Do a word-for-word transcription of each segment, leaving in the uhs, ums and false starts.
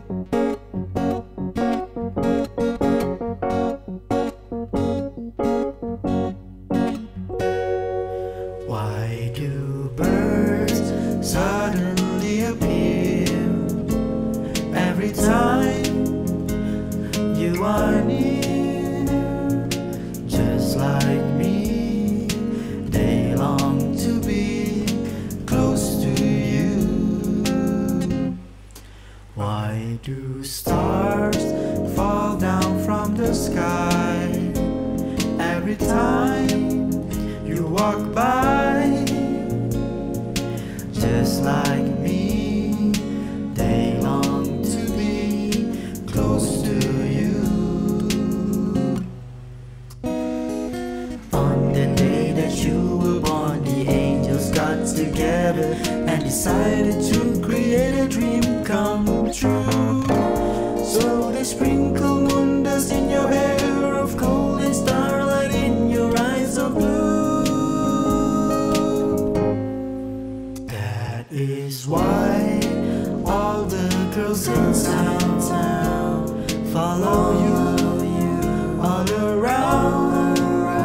Why do birds suddenly appear every time you are near? Just like me, they long to be close to you. Why do stars fall down from the sky every time you walk by? Just like me, they long to be close to you. On the day that you were born, the angels got together and decided to create a dream come true. So they sprinkle moon dust in your hair of gold and starlight in your eyes of blue. That is why all the girls in town follow you all around.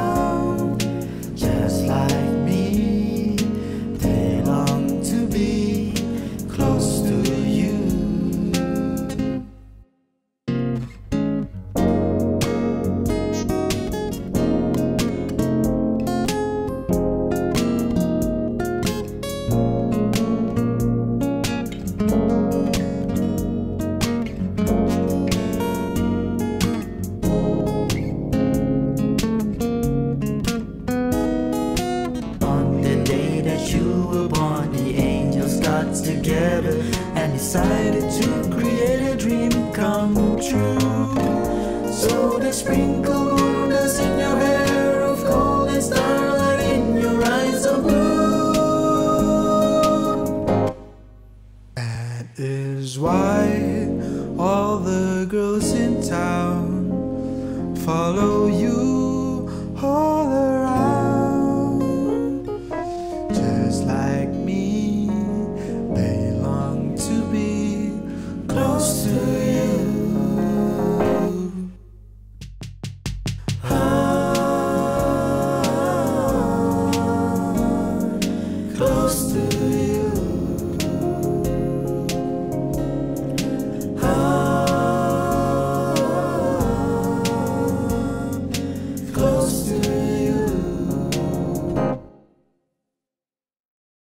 Just like me, they long to be close to you. You were born, the angels got together and decided to create a dream come true. So they sprinkle moon dust in your hair of gold and starlight in your eyes of blue. That is why all the girls in town follow you all around. Just like me, they long to be close to you. Ah, close to you.